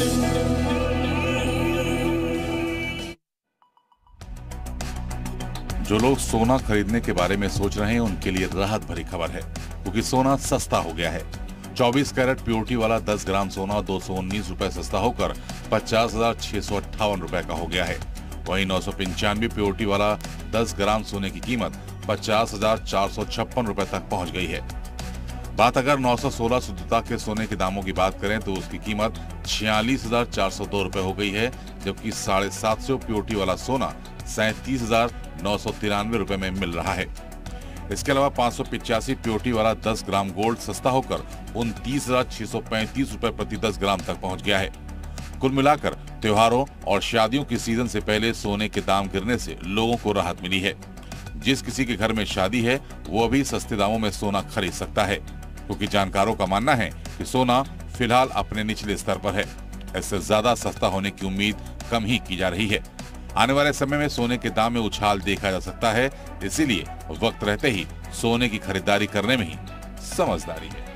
जो लोग सोना खरीदने के बारे में सोच रहे हैं उनके लिए राहत भरी खबर है, क्योंकि सोना सस्ता हो गया है। 24 कैरेट प्योरिटी वाला 10 ग्राम सोना 219 रुपए सस्ता होकर 50,658 रुपए का हो गया है। वहीं 995 प्योरिटी वाला 10 ग्राम सोने की कीमत 50,456 रुपए तक पहुंच गई है। बात अगर 916 शुद्धता के सोने के दामों की बात करें तो उसकी कीमत 46,402 रुपए हो गई है, जबकि 750 प्योरिटी वाला सोना 37,993 रुपए में मिल रहा है। इसके अलावा 585 प्योरिटी वाला 10 ग्राम गोल्ड सस्ता होकर 29,635 रुपए प्रति 10 ग्राम तक पहुंच गया है। कुल मिलाकर त्योहारों और शादियों की सीजन से पहले सोने के दाम गिरने से लोगों को राहत मिली है। जिस किसी के घर में शादी है वो भी सस्ते दामों में सोना खरीद सकता है, क्योंकि जानकारों का मानना है कि सोना फिलहाल अपने निचले स्तर पर है। इससे ज्यादा सस्ता होने की उम्मीद कम ही की जा रही है। आने वाले समय में सोने के दाम में उछाल देखा जा सकता है, इसीलिए वक्त रहते ही सोने की खरीदारी करने में ही समझदारी है।